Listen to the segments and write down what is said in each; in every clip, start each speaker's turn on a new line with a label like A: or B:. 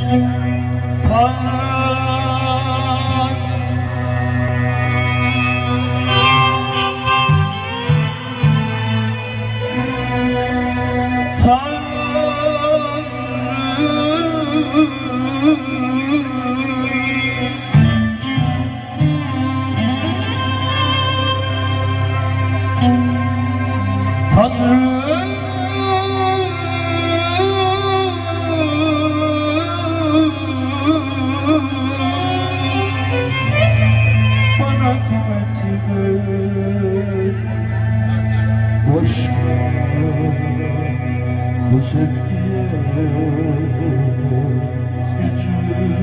A: Bana kuvveti ver, boşa bu sevgiye gücüm.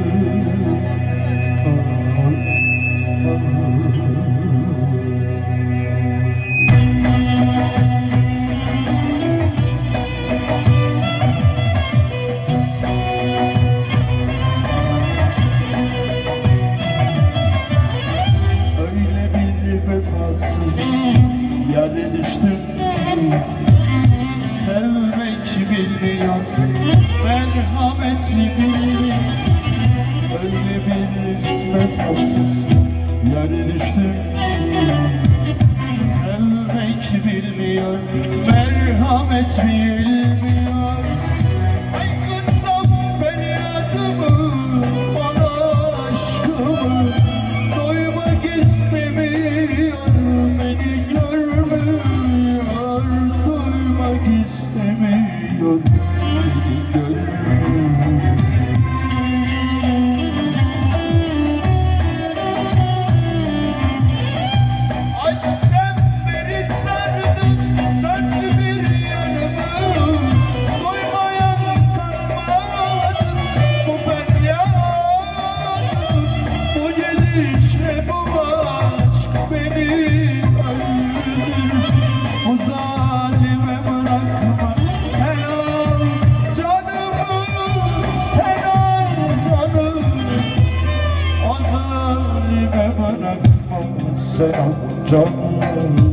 A: Yâre düştüm ki sevmek bilmiyor, merhamet bilmiyor. Öyle bir vefasız yâre düştüm ki sevmek bilmiyor, merhamet bilmiyor. Haykırsam feryadımı, bana aşkımı, doymak istemiyor. İstemiyor beni görmek. Aşk çemberi sardım dört bir yanımı, doymayan kalmadım bu feryadım. Bu gidişle bu aşk beni öldürdü. Bu zalime bırakma, sen al canımı, sen al canımı. O zalime bırakma, sen al canımı.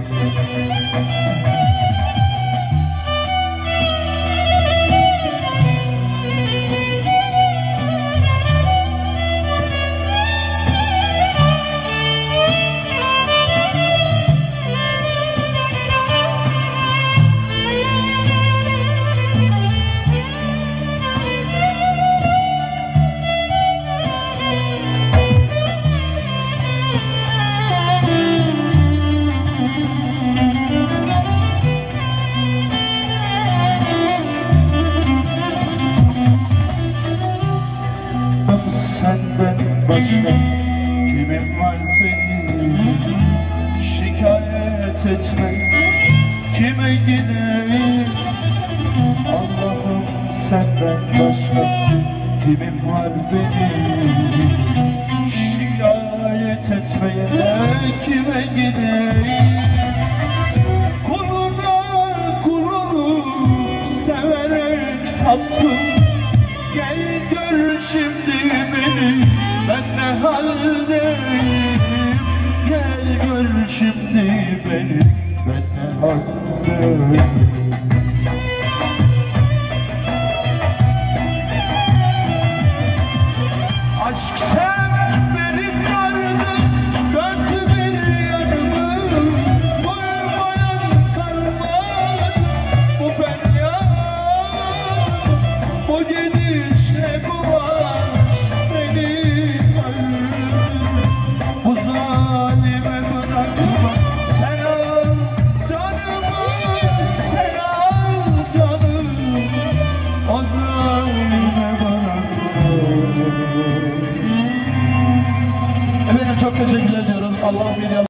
A: Senden başka kimim var benim, şikayet etme kime gideyim. Allah'ım senden başka kimim var benim, şikayet etmeye kime gideyim. Kuluna kulunu severek taptım, gel gör şimdi beni, ben ne haldeyim. Gel gör şimdi beni, ben ne haldeyim. Aşk çemberi sardı dört bir yanımı, doymayan kalmadı bu feryat. Bu gidişle bu aşk beni öldürdü. Bu zalime bırakma, sen al canımı, sen al canımı. O zalime bırakma. Efendim çok teşekkür ediyoruz. Allah bir